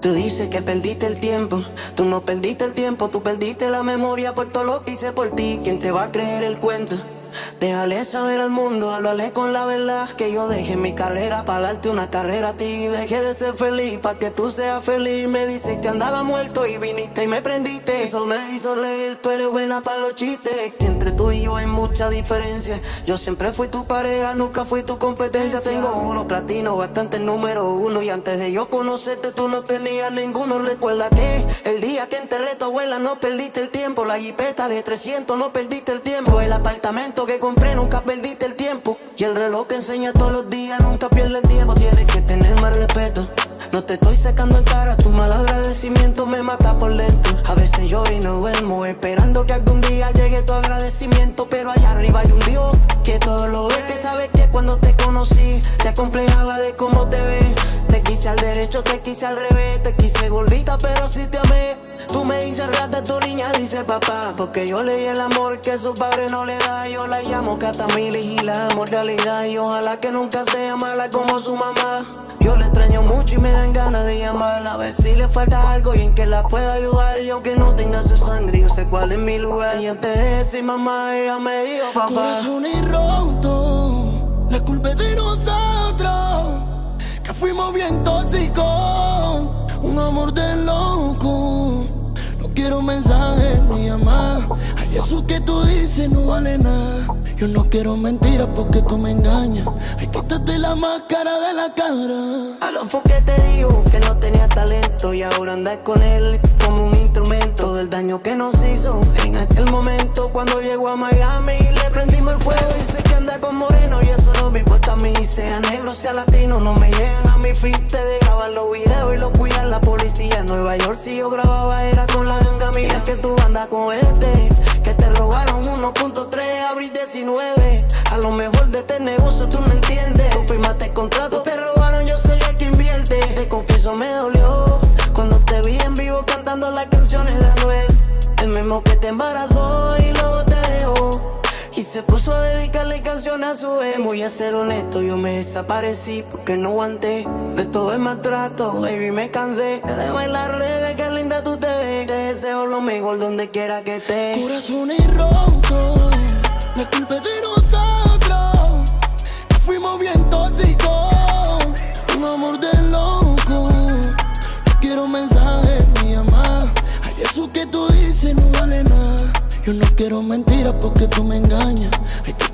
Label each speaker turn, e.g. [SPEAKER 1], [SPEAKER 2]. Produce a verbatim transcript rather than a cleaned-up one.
[SPEAKER 1] Tú dices que perdiste el tiempo, tú no perdiste el tiempo, tú perdiste la memoria por todo lo que hice por ti. ¿Quién te va a creer el cuento? Déjale saber al mundo, háblale con la verdad, que yo dejé mi carrera para darte una carrera a ti. Dejé de ser feliz para que tú seas feliz. Me dices que andaba muerto y viniste y me prendiste. Eso me hizo leer, tú eres buena para los chistes. Que entre tú y yo hay mucha diferencia. Yo siempre fui tu pareja, nunca fui tu competencia. Tengo oro, platino, bastante número uno. Y antes de yo conocerte tú no tenías ninguno. Recuerda que el día que enterré a tu abuela no perdiste el tiempo. La jipeta de trescientos no perdiste el tiempo. El apartamento que compré nunca perdiste el tiempo. Y el reloj que enseña todos los días nunca pierde el tiempo. Tienes que tener más respeto. No te estoy secando en cara, tu mal agradecimiento me mata por dentro. A veces lloro y no duermo, esperando que algún día llegue tu agradecimiento. Pero allá arriba hay un Dios que todo lo ve, que sabe que cuando te conocí te acomplejaba de cómo te ves. Te quise al derecho, te quise al revés, te quise gordita pero sí te amé. Tú me dices rata, tu niña dice papá, porque yo le di el amor que su padre no le da. Yo la llamo Catamili y la amo realidad. Y ojalá que nunca sea mala como su mamá. Yo la extraño mucho y me dan ganas de llamarla, a ver si le falta algo y en que la pueda ayudar. Y aunque no tenga su sangre, yo sé cuál es mi lugar. Y antes de decir mamá, ella me dijo papá.
[SPEAKER 2] Corazones rotos, la culpa es de nosotros, que fuimos bien tóxicos, un amor de loco. No quiero mensajes ni llamar, ay, eso que tú dices no vale nada. Yo no quiero mentiras porque tú me engañas. Ay, quítate la máscara de la cara.
[SPEAKER 1] A lo fue que te digo que no tenía talento y ahora andas con él como un instrumento del daño que nos hizo en aquel momento cuando llegó a Miami y le prendimos el fuego. Dice que anda con moreno y eso no me importa a mí. Sea negro, sea latino, no me llegan a mi feed. Te dejaban los videos y los cuidan la policía. En Nueva York si yo grababa era con la ganga mía. Que tú andas con este, que te robaron uno punto tres, abril diecinueve. A lo mejor de este negocio tú no entiendes. Tu firmaste contrato, te robaron, yo soy el que invierte. Te confieso me dolió cuando te vi en vivo cantando las canciones de Anuel. El mismo que te embarazó y luego te dejó y se puso a dedicarle canciones a su vez. Voy a ser honesto, yo me desaparecí porque no aguanté de todo el maltrato, baby, me cansé de bailar redes, que linda tú te ves. Te deseo lo mejor donde quiera que estés.
[SPEAKER 2] Corazones rotos, la culpa es de nosotros, que fuimos bien tóxicos, un amor de loco. No quiero mensajes ni llamar, ay, eso que tú dices no vale nada. Yo no quiero mentiras porque tú me engañas. Ay,